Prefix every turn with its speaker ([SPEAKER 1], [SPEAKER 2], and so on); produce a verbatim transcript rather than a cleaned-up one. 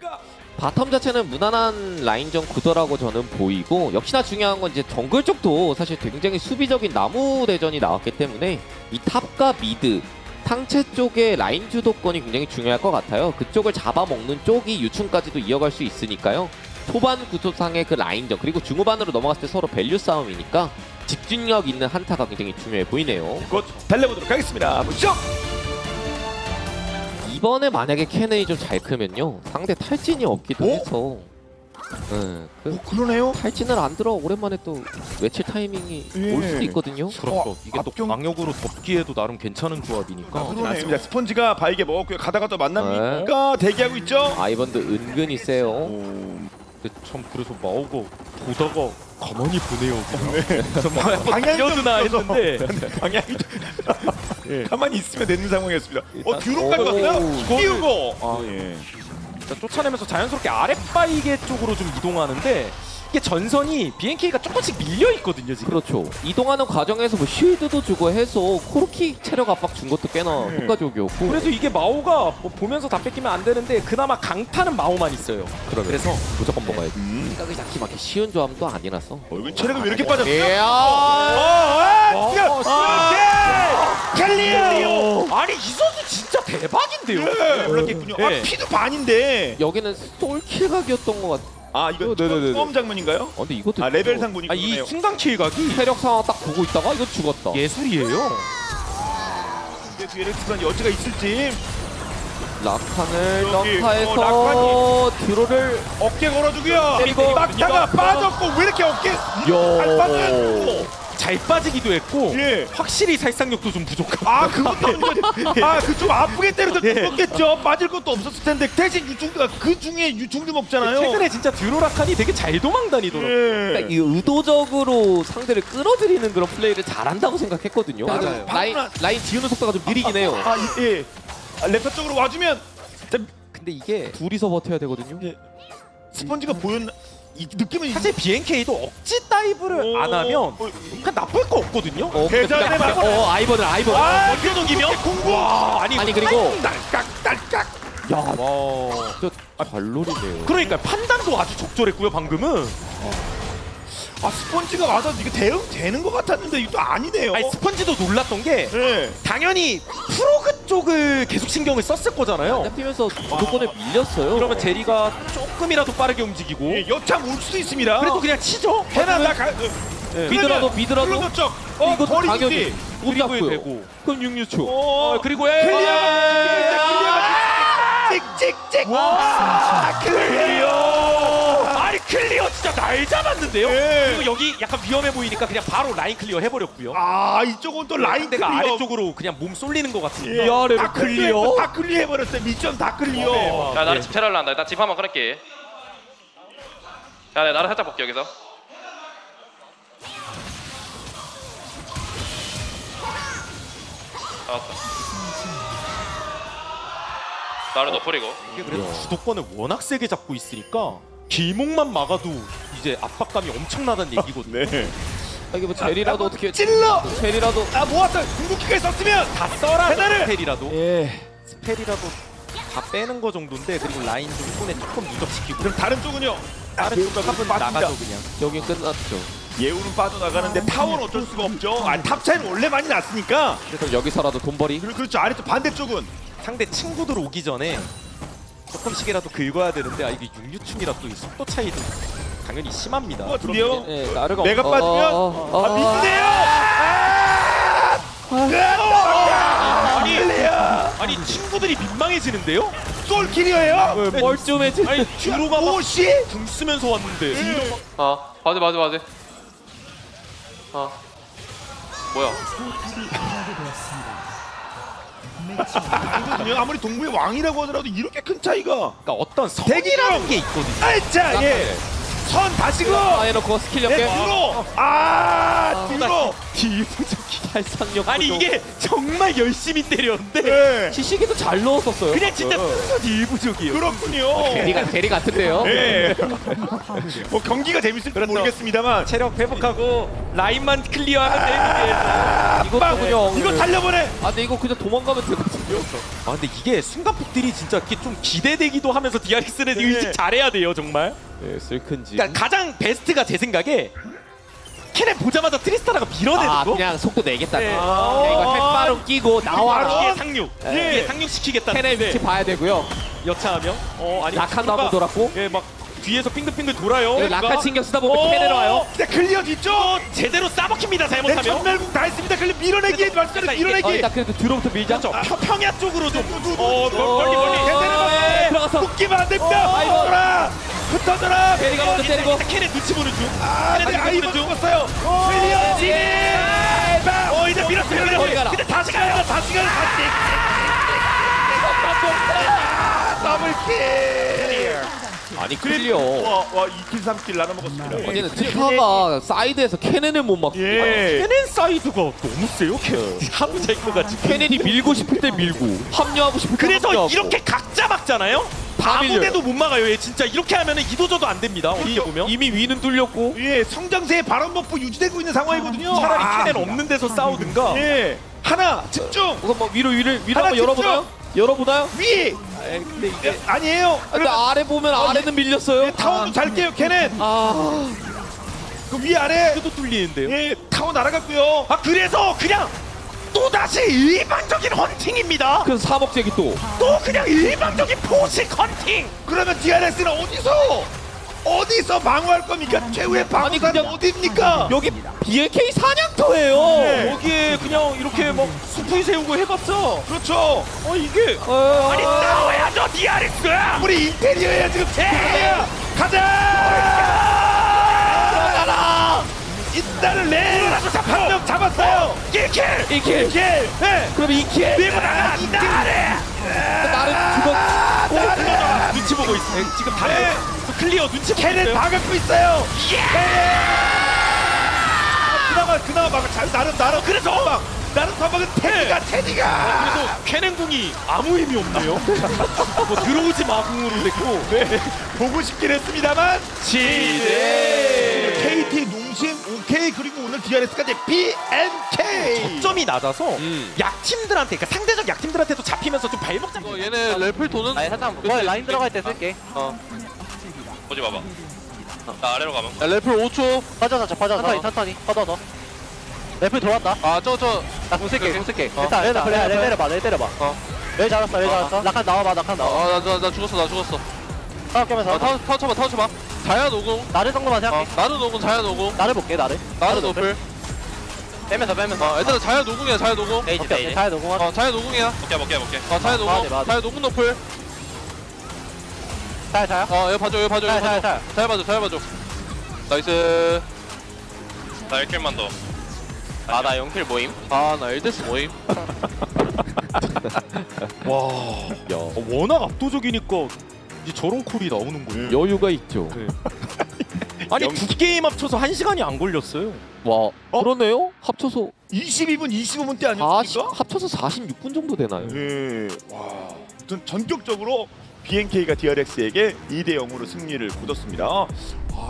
[SPEAKER 1] 바텀 자체는 무난한 라인전 구도라고 저는 보이고, 역시나 중요한 건 이제 정글 쪽도 사실 굉장히 수비적인 나무 대전이 나왔기 때문에 이 탑과 미드, 상체 쪽의 라인 주도권이 굉장히 중요할 것 같아요. 그쪽을 잡아먹는 쪽이 유충까지도 이어갈 수 있으니까요. 초반 구도상의 그 라인전, 그리고 중후반으로 넘어갔을 때 서로 밸류 싸움이니까 집중력 있는 한타가 굉장히 중요해 보이네요.
[SPEAKER 2] 곧 달려보도록 하겠습니다. 보시죠.
[SPEAKER 1] 이번에 만약에 캐넨이 좀 잘 크면요, 상대 탈진이 없기도
[SPEAKER 2] 오?
[SPEAKER 1] 해서 네, 그
[SPEAKER 2] 오, 그러네요.
[SPEAKER 1] 탈진을 안 들어 오랜만에 또 외칠 타이밍이
[SPEAKER 2] 예.
[SPEAKER 1] 올 수도 있거든요.
[SPEAKER 3] 그렇죠.
[SPEAKER 2] 어,
[SPEAKER 3] 이게 또
[SPEAKER 2] 앞경-
[SPEAKER 3] 강력으로 덮기에도 나름 괜찮은 조합이니까.
[SPEAKER 2] 아, 그렇습니다. 스펀지가 바이게 먹었고요. 가다가 또 만납니까? 대기하고 있죠.
[SPEAKER 1] 아이번도 은근히 세요.
[SPEAKER 2] 오,
[SPEAKER 3] 근데 참 그래서 마오가 보다가 가만히 보네요.
[SPEAKER 2] 네. 방향이
[SPEAKER 3] 뛰어드나 했는데
[SPEAKER 2] 방향이 예. 가만히 있으면 되는 상황이었습니다. 어,
[SPEAKER 3] 일단-
[SPEAKER 2] 듀로까지
[SPEAKER 1] 오,
[SPEAKER 2] 왔어요. 띄우고.
[SPEAKER 3] 아,
[SPEAKER 2] 예.
[SPEAKER 3] 일단 쫓아내면서 자연스럽게 아랫바이게 쪽으로 좀 이동하는데 이게 전선이 비엔케이가 조금씩 밀려 있거든요 지금.
[SPEAKER 1] 그렇죠. 이동하는 과정에서 뭐 쉴드도 주고 해서 코르키 체력 압박 준 것도 꽤나
[SPEAKER 2] 네.
[SPEAKER 1] 효과적이었고.
[SPEAKER 3] 그래서 이게 마오가 뭐 보면서 다 뺏기면 안 되는데 그나마 강타는 마오만 있어요.
[SPEAKER 1] 그러면
[SPEAKER 3] 그래서
[SPEAKER 1] 무조건 먹어야 돼.
[SPEAKER 2] 음.
[SPEAKER 1] 생각이 잡기 맞기 쉬운 조합도 아니라서.
[SPEAKER 2] 어, 이거 체력이 왜 이렇게 빠졌어?
[SPEAKER 1] 이야.
[SPEAKER 2] 어,
[SPEAKER 3] 어,
[SPEAKER 2] 아, 캘리오.
[SPEAKER 3] 아니 이 선수 진짜 대박인데요.
[SPEAKER 2] 예, 올랐겠군요. 아,
[SPEAKER 3] 예.
[SPEAKER 2] 피도 반인데.
[SPEAKER 1] 여기는 솔킬각이었던 것 같아.
[SPEAKER 2] 아, 이거
[SPEAKER 1] 어, 네네네네.
[SPEAKER 2] 처음 장면인가요?
[SPEAKER 1] 어, 근데 이것도
[SPEAKER 2] 아, 레벨상 보니까
[SPEAKER 3] 아, 이
[SPEAKER 2] 그러네요.
[SPEAKER 3] 순간 킬각이
[SPEAKER 1] 체력 상황 딱 보고 있다가 이거 죽었다.
[SPEAKER 3] 예술이에요.
[SPEAKER 2] 근데 뒤에 렉스가 여지가 있을지.
[SPEAKER 1] 라칸을
[SPEAKER 2] 여기,
[SPEAKER 1] 점사해서
[SPEAKER 2] 어,
[SPEAKER 1] 드로를
[SPEAKER 2] 어깨 걸어주고요.
[SPEAKER 1] 때리고
[SPEAKER 2] 막다가 빠졌고 왜 이렇게 어깨 잘 빠졌고.
[SPEAKER 3] 잘 빠지기도 했고
[SPEAKER 2] 예.
[SPEAKER 3] 확실히 살상력도 좀 부족하고.
[SPEAKER 2] 아, 그것도 아, 그좀 아프게 때려서
[SPEAKER 3] 예.
[SPEAKER 2] 죽었겠죠. 빠질 것도 없었을 텐데 대신 유충가 그 중에 유충도 먹잖아요.
[SPEAKER 3] 최근에 진짜 듀로라칸이 되게 잘 도망다니더라고요.
[SPEAKER 2] 예.
[SPEAKER 1] 그러니까 이 의도적으로 상대를 끌어들이는 그런 플레이를 잘한다고 생각했거든요.
[SPEAKER 2] 맞아요.
[SPEAKER 1] 라인,
[SPEAKER 2] 방금-
[SPEAKER 1] 라인 지우는 속도가 좀 느리긴 해요.
[SPEAKER 2] 아, 이- 예. 아, 랩터 쪽으로 와주면 자,
[SPEAKER 3] 근데 이게
[SPEAKER 1] 둘이서 버텨야 되거든요.
[SPEAKER 2] 예. 스펀지가 보였나? 이 느낌은
[SPEAKER 3] 사실 비엔케이도 억지 다이브를
[SPEAKER 2] 오.
[SPEAKER 3] 안 하면
[SPEAKER 2] 어,
[SPEAKER 3] 그냥 나쁠 거 없거든요.
[SPEAKER 1] 어, 근데
[SPEAKER 2] 대전에
[SPEAKER 1] 그냥-
[SPEAKER 2] 맞고-
[SPEAKER 1] 어, 아이번을 아이번을.
[SPEAKER 2] 아,
[SPEAKER 3] 먼저 녹이면
[SPEAKER 2] 공부.
[SPEAKER 3] 와, 아니,
[SPEAKER 1] 아니, 그리고-
[SPEAKER 2] 날깍 날깍.
[SPEAKER 1] 야,
[SPEAKER 3] 와.
[SPEAKER 1] 저잘 노리네요.
[SPEAKER 3] 그러니까 판단도 아주 적절했고요 방금은.
[SPEAKER 2] 아, 스펀지가 와서 이거 대응 되는 것 같았는데 이거 또 아니네요.
[SPEAKER 3] 아니 스펀지도 놀랐던 게
[SPEAKER 2] 예.
[SPEAKER 3] 당연히 프로그 쪽을 계속 신경을 썼을 거잖아요.
[SPEAKER 1] 잡히면서 주도권에 밀렸어요.
[SPEAKER 3] 그러면 제리가 조금이라도 빠르게 움직이고
[SPEAKER 2] 예, 여참 올 수도 있습니다.
[SPEAKER 3] 그래도 그냥 치죠.
[SPEAKER 2] 해나 나 가.
[SPEAKER 3] 예.
[SPEAKER 1] 미드라도 미드라도
[SPEAKER 2] 클로저 쪽. 어,
[SPEAKER 1] 이것도
[SPEAKER 2] 거리
[SPEAKER 1] 당연히
[SPEAKER 2] 유지.
[SPEAKER 1] 못
[SPEAKER 3] 그리고
[SPEAKER 1] 잡고요.
[SPEAKER 3] 되고.
[SPEAKER 1] 그럼 육 초.
[SPEAKER 2] 어,
[SPEAKER 3] 어, 그리고 예.
[SPEAKER 2] 클리어.
[SPEAKER 3] 아!
[SPEAKER 2] 찍찍찍.
[SPEAKER 3] 와,
[SPEAKER 2] 클리어.
[SPEAKER 3] 아니 클리어 진짜 날 잡았는데요.
[SPEAKER 2] 예.
[SPEAKER 3] 그리고 여기 약간 위험해 보이니까 그냥 바로 라인 클리어 해버렸고요.
[SPEAKER 2] 아, 이쪽은 또 라인
[SPEAKER 3] 내가
[SPEAKER 2] 클리어.
[SPEAKER 3] 아래쪽으로 그냥 몸 쏠리는 것 같습니다.
[SPEAKER 2] 예.
[SPEAKER 1] 야래로
[SPEAKER 2] 다 클리어. 다 클리어 해버렸어요. 미션 다 클리어.
[SPEAKER 3] 네,
[SPEAKER 4] 야 나를 집 테러를 한다. 나 집 한번 끊을게. 야 내가 나를 살짝 볼게 여기서. 나왔다. 나를 너프리고.
[SPEAKER 3] 이게 그래도 주도권을 워낙 세게 잡고 있으니까 길목만 막아도 이제 압박감이 엄청나다는 얘기거든요.
[SPEAKER 2] 네.
[SPEAKER 1] 아, 이게 뭐 제리라도
[SPEAKER 2] 아,
[SPEAKER 1] 어떻게
[SPEAKER 2] 찔러.
[SPEAKER 1] 제리라도
[SPEAKER 2] 아, 모았어. 궁극기까지 썼으면
[SPEAKER 3] 다 써라.
[SPEAKER 2] 페달을!
[SPEAKER 3] 스펠이라도
[SPEAKER 1] 예.
[SPEAKER 3] 스펠이라도 다 빼는 거 정도인데 그리고 라인 좀 손에 조금 누적시키고
[SPEAKER 2] 그럼 다른 쪽은요.
[SPEAKER 3] 다른 쪽 탑은 나가도 그냥.
[SPEAKER 1] 여긴 끝났죠.
[SPEAKER 2] 예우는 빠져나가는데 타워는 어쩔 수가 없죠. 아니, 탑 차이는 원래 많이 났으니까.
[SPEAKER 1] 그럼 여기서라도 돈벌이.
[SPEAKER 2] 그리고 그렇죠. 아래쪽 반대쪽은
[SPEAKER 3] 상대 친구들 오기 전에 조금씩이라도 긁어야 되는데 아 이게 육류충이라 또 이 속도 차이도 당연히 심합니다.
[SPEAKER 2] 뭐 같은데요.
[SPEAKER 1] 예, 나르가
[SPEAKER 2] 내가
[SPEAKER 1] 어,
[SPEAKER 2] 빠지면
[SPEAKER 1] 어, 어,
[SPEAKER 2] 아, 민대요. 아!
[SPEAKER 3] 아니,
[SPEAKER 2] 클리어.
[SPEAKER 3] 아니 친구들이 민망해지는데요?
[SPEAKER 2] 솔킬이에요.
[SPEAKER 1] 뻘쭘해지.
[SPEAKER 3] 아니 뒤로가 막
[SPEAKER 2] 오시.
[SPEAKER 3] 궁 쓰면서 왔는데
[SPEAKER 4] 어 맞아 맞아 맞아. 어 뭐야?
[SPEAKER 2] 이거든요. 아무리 동부의 왕이라고 하더라도 이렇게 큰 차이가.
[SPEAKER 3] 그러니까 어떤 선이라는 게 있거든요.
[SPEAKER 2] 아자 예. 선 다시고.
[SPEAKER 1] 아, 해놓고 스킬
[SPEAKER 2] 네,
[SPEAKER 1] 연계.
[SPEAKER 2] 뒤로. 아, 뒤로.
[SPEAKER 3] 딜부족이.
[SPEAKER 1] 발상력.
[SPEAKER 3] 아니 이게 정말 열심히 때렸는데
[SPEAKER 2] 네.
[SPEAKER 1] 시시기도 잘 넣었었어요.
[SPEAKER 3] 그냥 진짜 순서 딜부족이에요.
[SPEAKER 2] 그렇군요.
[SPEAKER 1] 대리가 대리 같은데요.
[SPEAKER 2] 네. 뭐 경기가 재밌을지
[SPEAKER 3] 그렇죠.
[SPEAKER 2] 모르겠습니다만
[SPEAKER 3] 체력 회복하고 라인만 클리어하면 되는데
[SPEAKER 1] 이거
[SPEAKER 2] 빵!
[SPEAKER 1] 그냥
[SPEAKER 2] 이거 달려보내.
[SPEAKER 1] 아 근데 이거 그냥 도망가면 되거든요.
[SPEAKER 3] 아 근데 이게 순간폭들이 진짜 이렇게 좀 기대되기도 하면서 디아렉스는
[SPEAKER 2] 네.
[SPEAKER 3] 의식 잘해야 돼요 정말.
[SPEAKER 1] 네, 슬큰지.
[SPEAKER 3] 그러니까 가장 베스트가 제 생각에 캐넨 보자마자 트리스타나가 밀어내는
[SPEAKER 1] 아
[SPEAKER 3] 거.
[SPEAKER 1] 그냥 속도 내겠다.
[SPEAKER 3] 네.
[SPEAKER 1] 아, 그냥 이거 햇바로 끼고 나와라.
[SPEAKER 3] 이게 상륙.
[SPEAKER 1] 예.
[SPEAKER 3] 이게 상륙 시키겠다는
[SPEAKER 1] 캐넨 위치 봐야 되고요.
[SPEAKER 3] 여차하면. 어 아니
[SPEAKER 1] 낙한도
[SPEAKER 3] 프로가-
[SPEAKER 1] 한번 돌았고.
[SPEAKER 3] 예, 막 뒤에서 핑글핑글 돌아요.
[SPEAKER 1] 이거
[SPEAKER 3] 그러니까.
[SPEAKER 1] 라칸 신경 쓰다 보면
[SPEAKER 3] 어,
[SPEAKER 1] 캐넨 와요.
[SPEAKER 2] 근데 클리어 뒤쪽.
[SPEAKER 3] 제대로 싸먹힙니다
[SPEAKER 2] 내
[SPEAKER 3] 잘못하면.
[SPEAKER 2] 전멸국 다 했습니다. 클리 밀어내기
[SPEAKER 3] 그래서
[SPEAKER 2] 말씀드린
[SPEAKER 3] 이게-
[SPEAKER 1] 어,
[SPEAKER 2] 밀어내기.
[SPEAKER 1] 일단 그래도 뒤로부터 밀자.
[SPEAKER 3] 저 평- 평야 쪽으로 좀.
[SPEAKER 2] 누, 누,
[SPEAKER 3] 어
[SPEAKER 2] 누,
[SPEAKER 3] 멀리 멀리.
[SPEAKER 1] 어,
[SPEAKER 2] 대대는
[SPEAKER 1] 들어가서.
[SPEAKER 2] 묶이면 안 됩니다.
[SPEAKER 1] 어, 아이고.
[SPEAKER 2] 흩어져라. 흩어져라.
[SPEAKER 1] 베리가 먼저 때리고.
[SPEAKER 3] 캐넨 눈치 보는 중.
[SPEAKER 2] 아,
[SPEAKER 3] 캐넨
[SPEAKER 2] 근데
[SPEAKER 3] 눈치
[SPEAKER 2] 아이고
[SPEAKER 3] 보는 중.
[SPEAKER 2] 죽었어요. 클리어 진입. 어 이제 밀었어요.
[SPEAKER 1] 거기
[SPEAKER 2] 밀었어요.
[SPEAKER 1] 가라.
[SPEAKER 2] 근데 다시 가요. 다시 가요. 다시. 더블킬.
[SPEAKER 1] 아니 클리어.
[SPEAKER 2] 와와 이 킬 삼 킬 나눠 먹었습니다.
[SPEAKER 1] 어제는 티카가 사이드에서 캐넨을 못 막고.
[SPEAKER 2] 예.
[SPEAKER 3] 캐넨 사이드가 너무 세요. 캐넨. 하부 제거 같이.
[SPEAKER 1] 캐넨이 밀고 싶을 때 밀고 합류하고 싶을 때
[SPEAKER 3] 그래서
[SPEAKER 1] 합류하고.
[SPEAKER 3] 이렇게 각자 막잖아요.
[SPEAKER 1] 다
[SPEAKER 3] 아무데도 못 막아요. 얘 진짜 이렇게 하면은 이도저도 안 됩니다. 어떻게 보면.
[SPEAKER 1] 이미 위는 뚫렸고.
[SPEAKER 2] 예, 성장세의 발언 버프 유지되고 있는 상황이거든요.
[SPEAKER 3] 차라리
[SPEAKER 2] 아,
[SPEAKER 3] 캐넨 없는 데서 싸우든가.
[SPEAKER 2] 예, 하나 집중.
[SPEAKER 1] 우선 뭐 위로 위를 위로
[SPEAKER 2] 하나
[SPEAKER 1] 한번 열어보나요? 열어보나요?
[SPEAKER 2] 위.
[SPEAKER 1] 근데 이게
[SPEAKER 2] 예, 아니에요.
[SPEAKER 1] 근데 아래 보면 아래는 밀렸어요.
[SPEAKER 2] 타워도 잘 깨요, 캐넨.
[SPEAKER 1] 아
[SPEAKER 2] 그 위 아래.
[SPEAKER 3] 또 뚫리는데요.
[SPEAKER 2] 예, 타워 날아갔고요.
[SPEAKER 3] 아 그래서 그냥 또 다시 일반적인 헌팅입니다.
[SPEAKER 1] 그래서 삼억제기 또.
[SPEAKER 3] 또 그냥 일반적인 포식 헌팅.
[SPEAKER 2] 그러면 디알에스는 어디서 어디서 방어할 겁니까? 최후의
[SPEAKER 1] 아니,
[SPEAKER 2] 방어사는
[SPEAKER 1] 그냥-
[SPEAKER 2] 어디입니까?
[SPEAKER 1] 여기 비엘케이 사냥터예요.
[SPEAKER 2] 네.
[SPEAKER 3] 여기에 그냥 이렇게 막 숲을 세우고 해봤자
[SPEAKER 2] 그렇죠.
[SPEAKER 3] 어 이게
[SPEAKER 1] 어,
[SPEAKER 3] 아니 싸워야죠 디아렉스.
[SPEAKER 2] 우리 인테리어야 지금 최후야. 가자. 들어가라. 일단은 레라도 한명 잡았어요.
[SPEAKER 3] 일 킬.
[SPEAKER 1] 이 킬.
[SPEAKER 2] 킬. 예.
[SPEAKER 1] 그럼 이 킬.
[SPEAKER 3] 밀고 나가 나래.
[SPEAKER 1] 나를 죽어.
[SPEAKER 3] 어, 눈치 보고 있어. 지금 다
[SPEAKER 2] 네.
[SPEAKER 3] 클리어 눈치 보고
[SPEAKER 2] 캐넨
[SPEAKER 3] 있어요.
[SPEAKER 2] 막고 있어요.
[SPEAKER 3] 예.
[SPEAKER 2] 아, 그나마 그나마 막 잘 나름 나름
[SPEAKER 3] 그래서
[SPEAKER 2] 막 나름 선박은 테디가 테디가.
[SPEAKER 3] 그래도 캐넨궁이 아무 의미 없네요. 뭐 들어오지 마궁으로 됐고.
[SPEAKER 2] 네, 보고 싶긴 했습니다만
[SPEAKER 3] 지대.
[SPEAKER 2] 케이티 농심 오케이 그리고 오늘 디알에스까지 비엔케이.
[SPEAKER 3] 점이 낮아서
[SPEAKER 1] 음.
[SPEAKER 3] 약팀들한테 그러니까 상대적 약팀들한테도 잡히면서 좀 발목 잡.
[SPEAKER 5] 어, 얘네 래플 도는
[SPEAKER 6] 아니 살짝 뭐 라인 들어갈 때 쓸게.
[SPEAKER 4] 보지 마봐. 나 아래로 가면.
[SPEAKER 5] 야, 래플 오 초.
[SPEAKER 6] 퍼져서 저 퍼져서 천천히 천천히 퍼져서. 래플 돌았다.
[SPEAKER 5] 아, 저, 저.
[SPEAKER 6] 나공 쓸게 공 쓸게.
[SPEAKER 5] 어.
[SPEAKER 6] 일단 일단 그래 내 때려봐 내 때려봐.
[SPEAKER 5] 어.
[SPEAKER 6] 내 잡았어 내
[SPEAKER 5] 어.
[SPEAKER 6] 잡았어. 낙한 나와봐 낙한 나와.
[SPEAKER 5] 아, 나, 나, 나 죽었어, 나 죽었어.
[SPEAKER 6] 싸움 깨면서.
[SPEAKER 5] 아, 타워, 타워 쳐봐, 타워 쳐봐. 자야 노공.
[SPEAKER 6] 나를 정도만
[SPEAKER 5] 어,
[SPEAKER 6] 생각해.
[SPEAKER 5] 나는 노공, 자야 노공.
[SPEAKER 6] 나를 볼게 나를.
[SPEAKER 5] 나는 노플.
[SPEAKER 6] 빼면서 빼면서.
[SPEAKER 5] 어, 얘들아, 자야 노공이야, 자야 노공.
[SPEAKER 6] 오케이 오케이 잘 노공한.
[SPEAKER 5] 어, 자야 노공이야.
[SPEAKER 4] 먹게 먹게 먹게.
[SPEAKER 5] 어, 자야 노공.
[SPEAKER 6] 맞아, 맞아.
[SPEAKER 5] 자야 노공 노플.
[SPEAKER 6] 잘 잘.
[SPEAKER 5] 어, 여기 봐줘, 여기 봐줘, 여기
[SPEAKER 6] 잘,
[SPEAKER 5] 봐줘.
[SPEAKER 6] 잘,
[SPEAKER 5] 잘 봐줘, 잘 봐줘. 나이스.
[SPEAKER 4] 나 일 킬만 더.
[SPEAKER 6] 아 나 영 킬 모임.
[SPEAKER 5] 아, 나 일 데스 모임.
[SPEAKER 3] 와. 야 어, 워낙 압도적이니까 이제 저런 콜이 나오는 거예요.
[SPEAKER 1] 여유가 있죠.
[SPEAKER 3] 아니 두 게임 합쳐서 한 시간이 안 걸렸어요.
[SPEAKER 1] 와 그러네요. 합쳐서
[SPEAKER 2] 이십이 분 이십오 분대
[SPEAKER 1] 사십,
[SPEAKER 2] 아니었습니까?
[SPEAKER 1] 합쳐서 사십육 분 정도 되나요?
[SPEAKER 2] 네. 와. 아무튼 전격적으로 비엔케이가 디알엑스에게 이 대 영으로 승리를 거뒀습니다. 아,